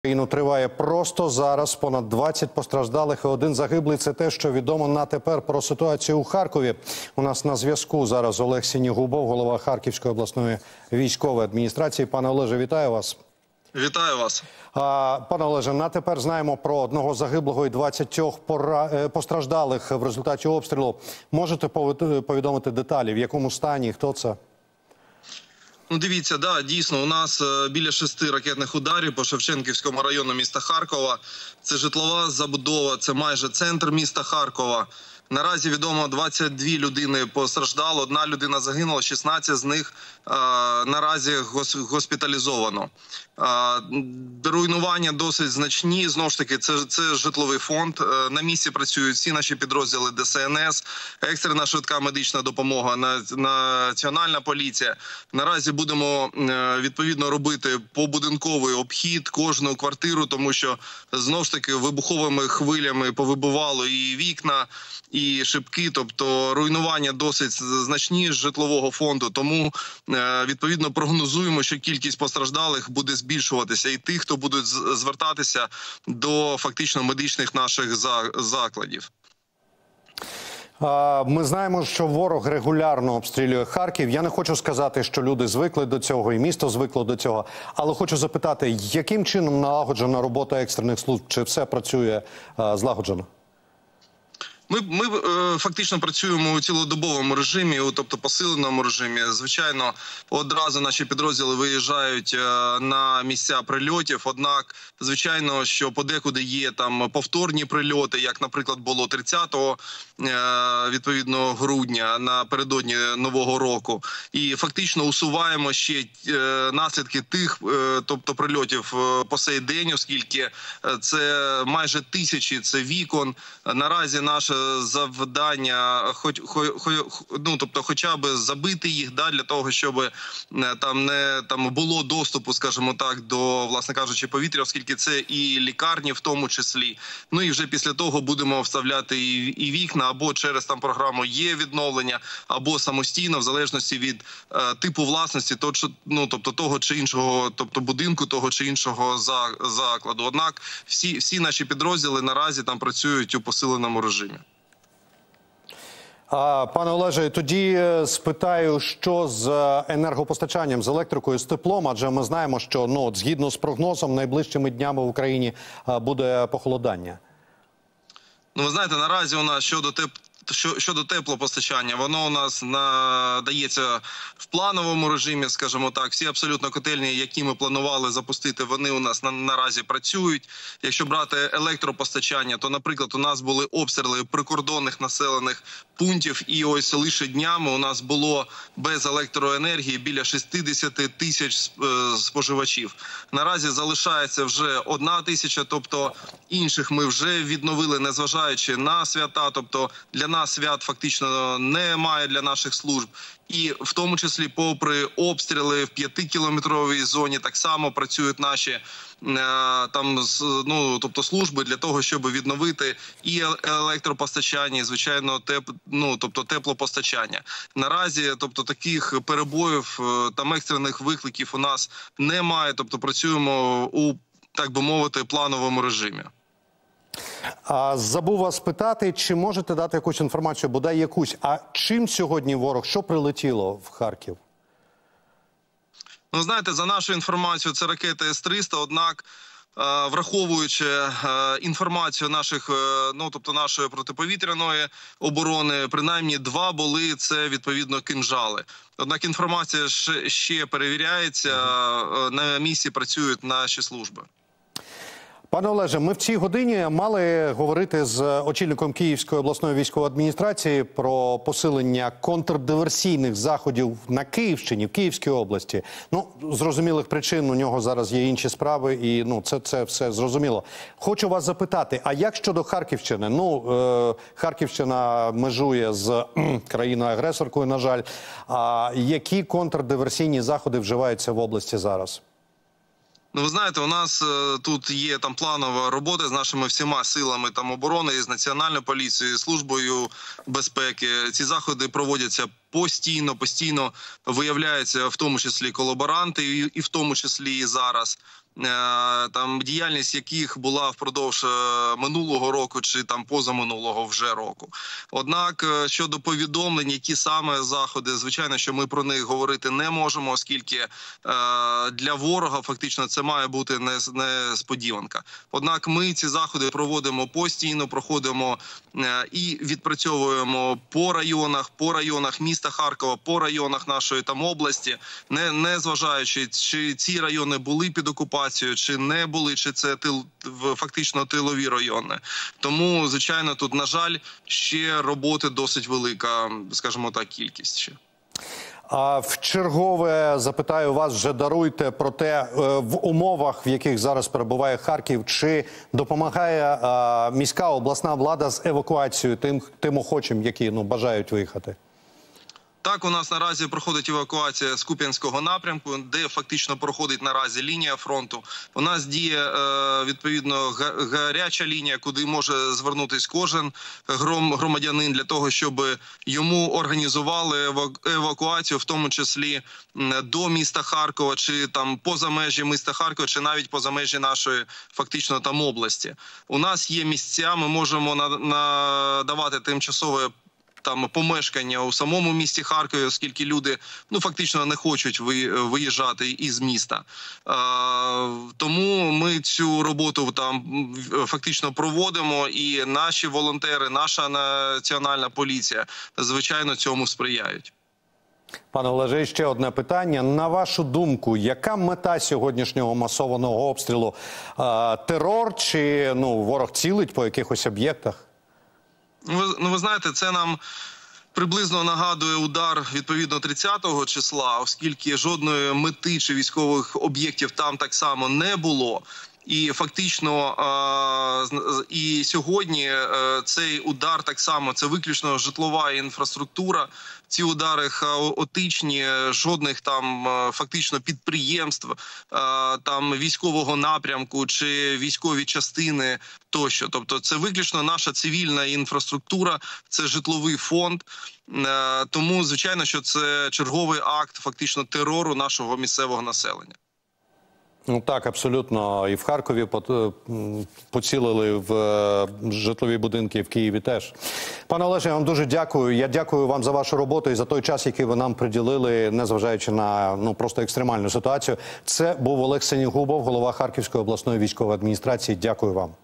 Україну триває просто зараз. Понад 20 постраждалих і 1 загиблий. Це те, що відомо на тепер про ситуацію у Харкові. У нас на зв'язку зараз Олег Синігубов, голова Харківської обласної військової адміністрації. Пане Олеже, вітаю вас. Вітаю вас. Пане Олеже, на тепер знаємо про 1 загиблого і 20 постраждалих в результаті обстрілу. Можете повідомити деталі, в якому стані, хто це? Ну, дивіться, да, дійсно, у нас біля 6 ракетних ударів по Шевченківському району міста Харкова. Це житлова забудова, це майже центр міста Харкова. Наразі відомо 22 людини постраждало, 1 людина загинула, 16 з них наразі госпіталізовано. Руйнування досить значні, знову ж таки, це житловий фонд. На місці працюють всі наші підрозділи ДСНС, екстрена швидка медична допомога, Національна поліція. Наразі будемо відповідно робити побудинковий обхід кожну квартиру, тому що знову ж таки вибуховими хвилями повибивало і вікна, і шибки, тобто руйнування досить значні з житлового фонду. Тому відповідно прогнозуємо, що кількість постраждалих буде збільшуватися, і тих, хто будуть звертатися до фактично медичних наших закладів. Ми знаємо, що ворог регулярно обстрілює Харків. Я не хочу сказати, що люди звикли до цього і місто звикло до цього. Але хочу запитати, яким чином налагоджена робота екстрених служб? Чи все працює злагоджено? Ми фактично працюємо у цілодобовому режимі, тобто посиленому режимі. Звичайно, одразу наші підрозділи виїжджають на місця прильотів. Однак, звичайно, що подекуди є там повторні прильоти, як, наприклад, було 30 відповідно грудня напередодні Нового року. І фактично усуваємо ще наслідки тих, тобто прильотів по сей день, оскільки це майже 1000 це вікон. Наразі наше завдання, тобто хоча б забити їх, для того, щоб там було доступу, скажімо так, до, власне кажучи, повітря, оскільки це і лікарні в тому числі. Ну і вже після того будемо вставляти і вікна, або через там програму є відновлення, або самостійно, в залежності від типу власності, тобто того чи іншого, тобто будинку, того чи іншого закладу. Однак всі наші підрозділи наразі там працюють у посиленому режимі. Пане Олеже, тоді спитаю, що з енергопостачанням, з електрикою, з теплом, адже ми знаємо, що згідно з прогнозом найближчими днями в Україні буде похолодання. Ну, ви знаєте, наразі у нас щодо теплопостачання, воно у нас надається в плановому режимі, скажімо так. Всі абсолютно котельні, які ми планували запустити, вони у нас наразі працюють. Якщо брати електропостачання, то, наприклад, у нас були обстріли прикордонних населених пунктів, і ось лише днями у нас було без електроенергії біля 60 тисяч споживачів. Наразі залишається вже 1 тисяча, тобто інших ми вже відновили, незважаючи на свята, тобто для нас свят фактично немає, для наших служб. І в тому числі попри обстріли в 5-кілометровій зоні так само працюють наші тобто служби для того, щоб відновити і електропостачання, і, звичайно, тобто теплопостачання. Наразі, тобто, таких перебоїв, екстрених викликів у нас немає, тобто працюємо у, так би мовити, плановому режимі. Забув вас питати, чи можете дати якусь інформацію, бодай якусь, а чим сьогодні ворог, що прилетіло в Харків? Ну, знаєте, за нашу інформацію, це ракети С-300, однак, враховуючи інформацію нашої протиповітряної оборони, принаймні 2 були, це відповідно кинжали. Однак інформація ще перевіряється, на місці працюють наші служби. Пане Олеже, ми в цій годині мали говорити з очільником Київської обласної військової адміністрації про посилення контрдиверсійних заходів на Київщині, в Київській області. Ну, зрозумілих причин, у нього зараз є інші справи, і це все зрозуміло. Хочу вас запитати, а як щодо Харківщини? Харківщина межує з країною-агресоркою, на жаль. Які контрдиверсійні заходи вживаються в області зараз? Ну, ви знаєте, у нас тут є планова робота з нашими всіма силами оборони, з Національною поліцією, Службою безпеки. Ці заходи проводяться постійно виявляються в тому числі колаборанти, і в тому числі і зараз. там діяльність яких була впродовж минулого року чи там позаминулого вже року. Однак щодо повідомлень, які саме заходи, звичайно, що ми про них говорити не можемо, оскільки для ворога фактично це має бути несподіванка. Однак ми ці заходи проводимо постійно, проходимо і відпрацьовуємо по районах міста Харкова, по районах нашої там області, не зважаючи, чи ці райони були під окупацією, чи не були, чи це фактично тилові райони. Тому, звичайно, тут, на жаль, ще роботи досить велика, скажімо так, кількість ще. А в чергове запитаю вас, вже даруйте, про те, в умовах, в яких зараз перебуває Харків, чи допомагає міська обласна влада з евакуацією тим охочим, які бажають виїхати? Так, у нас наразі проходить евакуація з Куп'янського напрямку, де фактично проходить наразі лінія фронту. У нас діє, відповідно, гаряча лінія, куди може звернутися кожен громадянин для того, щоб йому організували евакуацію, в тому числі до міста Харкова, чи там поза межі міста Харкова, чи навіть поза межі нашої фактично там області. У нас є місця, ми можемо надавати тимчасове там помешкання у самому місті Харкові, оскільки люди фактично не хочуть виїжджати із міста. Тому ми цю роботу там фактично проводимо, і наші волонтери, наша національна поліція, звичайно, цьому сприяють. Пане Олеже, ще одне питання. На вашу думку, яка мета сьогоднішнього масованого обстрілу? Терор чи ворог цілить по якихось об'єктах? Ви знаєте, це нам приблизно нагадує удар, відповідно, 30-го числа, оскільки жодної мети чи військових об'єктів там так само не було. І фактично і сьогодні цей удар так само, це виключно житлова інфраструктура. Ці удари хаотичні, жодних там фактично підприємств, там військового напрямку чи військові частини тощо. Тобто це виключно наша цивільна інфраструктура, це житловий фонд. Тому, звичайно, що це черговий акт фактично терору нашого місцевого населення. Так, абсолютно. І в Харкові поцілили в житлові будинки, в Києві теж. Пане Олеже, я вам дуже дякую. Я дякую вам за вашу роботу і за той час, який ви нам приділили, незважаючи на просто екстремальну ситуацію. Це був Олег Синігубов, голова Харківської обласної військової адміністрації. Дякую вам.